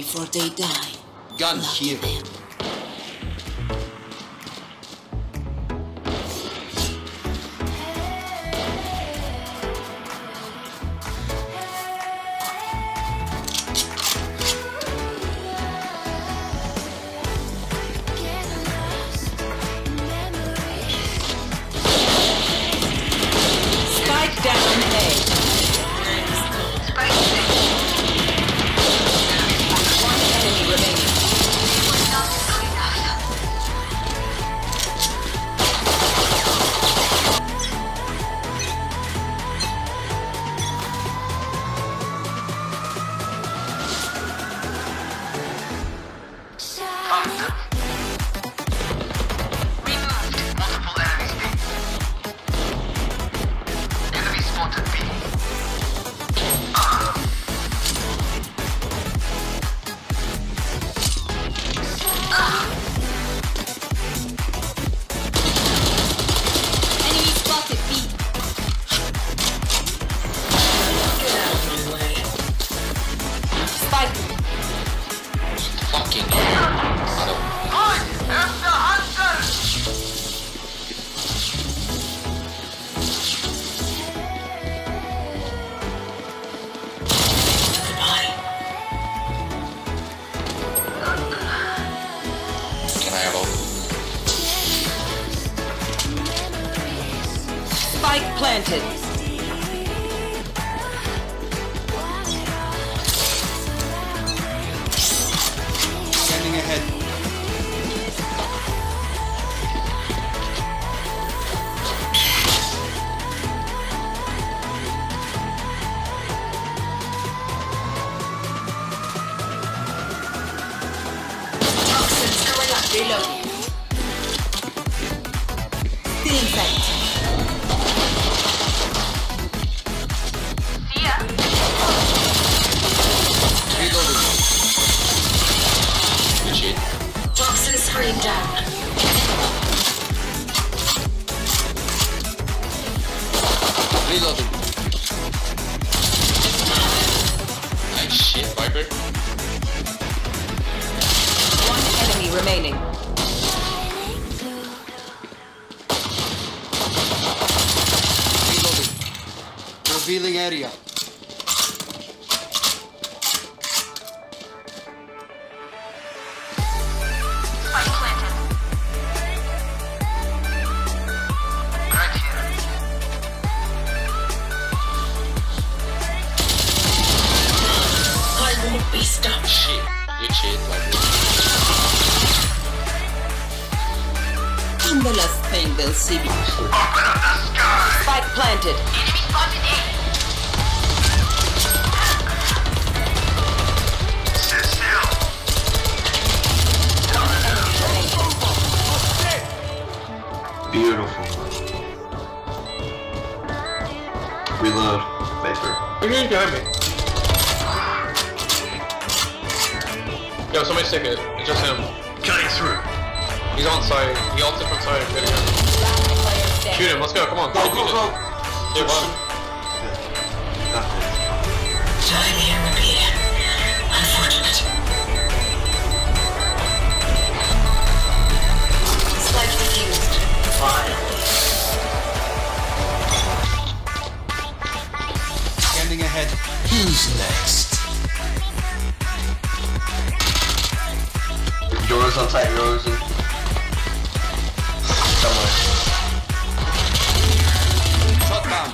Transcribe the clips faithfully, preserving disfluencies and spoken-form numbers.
before they die. Gun here. Them. Spike down A. One enemy remaining. Spike planted. Standing ahead. Toxins going up. Reloading. Still in sight. Toxin screen down. Reloading. Nice shit, Viper. One enemy remaining. Reloading. Revealing area. Be stopped. Shit. You cheat, Viper. And the last thing they'll see. Open up the sky! Spike planted. Enemy spotted A! Sit still! Beautiful. Reload. Vapor. Who's behind me? Yo, somebody stick it. It's just him. Cutting through. He's on site. He ulted from site. Good again. Shoot him. Let's go. Come on. Go, go, go! Yeah, one. Time here would be unfortunate. Spike defused. Standing ahead. Who's next? Yours on site, yours in somewhere. Shot down.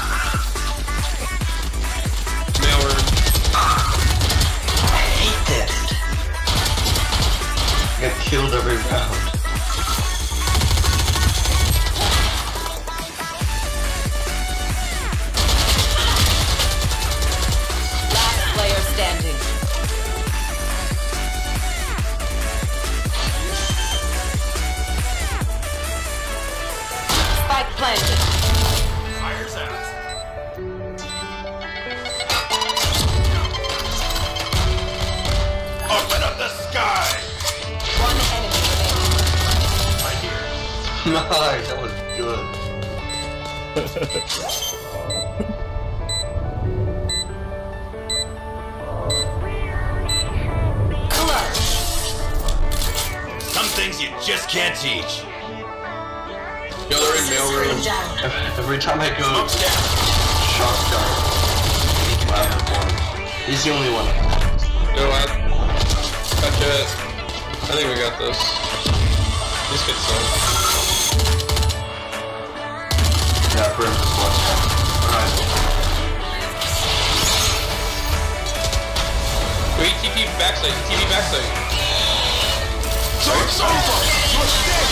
Mailer. I hate that. Get killed every round. Last player standing. Spike planted. Fire's out. Open up the sky! One enemy remaining. Right here. Nice, that was good. just can't teach. Yo, they're in mail room. Screen down. Every time I go, Smoke's down. shock dart. Wow, he's the only one. Yo, I gotcha. I think we got this. This gets done. Yeah, Brim just watched that. Alright. Wait, T P backside, T P backside. Joke's over! You're dead!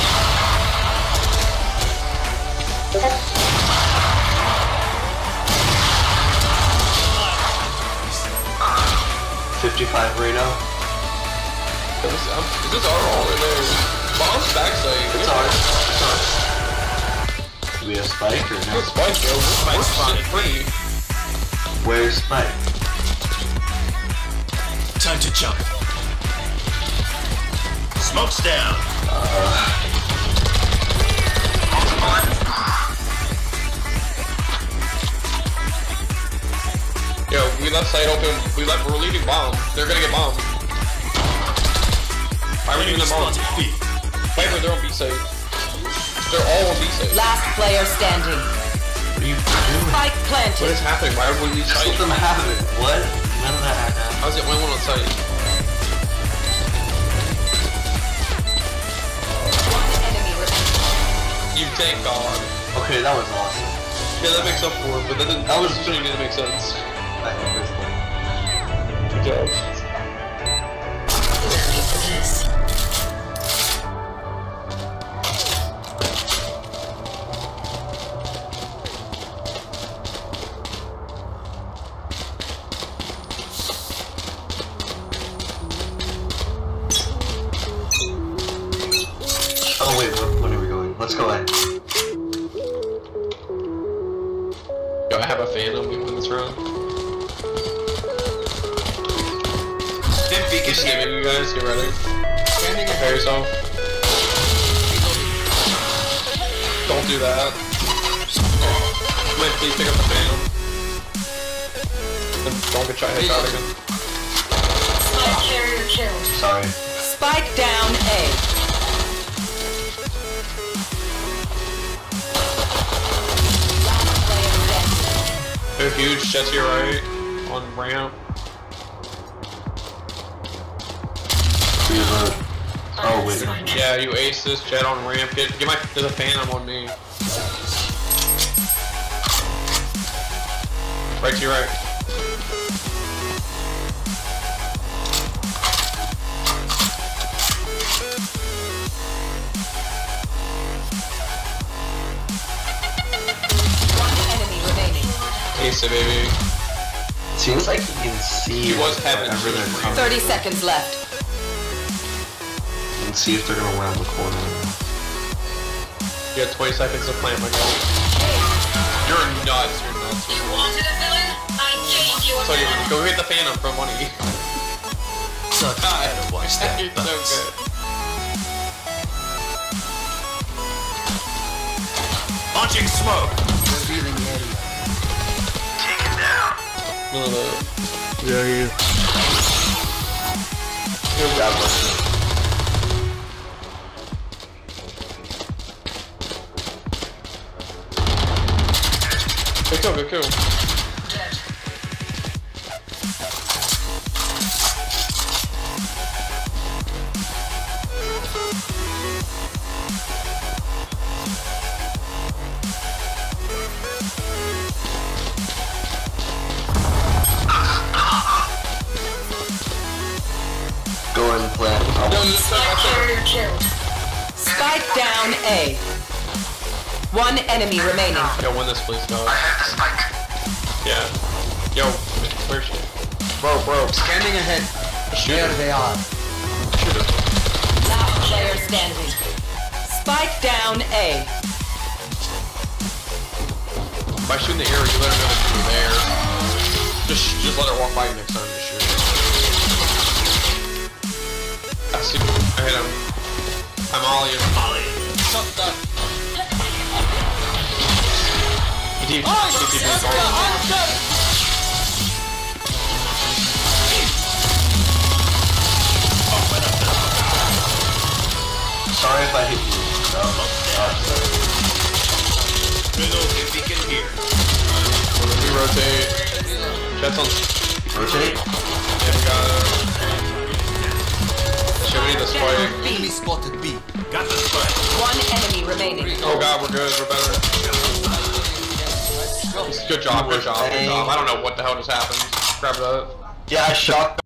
fifty-five right now. Is this, um, is this our all in there? Bomb's backside. It's ours. It's ours. Do we have Spike or no? Good spike, yo. This spike's shit free. Where's Spike? Time to jump. Smoke's down. Uh, Yo, we left side open. We left. We're leaving bomb. They're gonna get bombed. Why are we leaving them bomb? Viper, they're on B side. They're all on B side. Last player standing. what are you doing? Spike What planted. is happening? Why are we leaving Just side? let them have it. What? None of that happened. How's it only one on site? One enemy remaining. You thank God. Okay, that was awesome. Yeah, that makes up for it, but that didn't. That was- shouldn't even make sense. I think this one. Good job. Ready for this. Oh wait, what, when are we going? Let's go ahead. Yo, I have a Phantom. We win this round. Stim beacon Just here. giving you guys. Get ready. Scanning Prepare ahead. yourself. Don't do that. Wait, please pick up the Phantom. And don't get shot headshot again. Spike carrier killed. Sorry. Spike down A. Last player standing. They're huge. Jet to your right. On ramp. We have a... Oh wait. Yeah, you ace this. Jet on ramp. Get, get my. There's a Phantom on me. Right to your right. One enemy remaining. Ace it, baby. Seems like you can see He was having whenever they're coming. Thirty seconds left. And see if they're gonna round the corner. You got twenty seconds to plant, my guy. You're nuts. You're nuts. You wanted a villain? I gave you a So you villain. go hit the Phantom for money. Suck. God, Better watch that you're so bounce. good. Launching smoke. Revealing area. Taken down. No, no, no. Yeah, you. You're That was Good kill, good kill. Dead. Go ahead and plant. No, I'll no, no, Spike no, carrier killed. Spike down A. One enemy remaining. Yo, win this, please, dog. I have the spike. Yeah. Yo, where's she? Bro, bro. Scanning ahead. Shoot There her. they are. Shoot her. Last player standing. Spike down A. By shooting the arrow, you let her know that you're there. Just, just let her walk by you next time. Just shoot. I see. I hit him. I'm ollie. Ollie. Shot that. He T P. He T P. sorry if I hit you. No. Oh, If he can hear. We rotate. Jets on. rotate. Yeah, we got it. Shit, we need the spike. Enemy spotted B. Got the spike. One enemy remaining. Oh god, we're good, we're better. Good job, good job, good job. I don't know what the hell just happened. Grab that. Yeah, I shot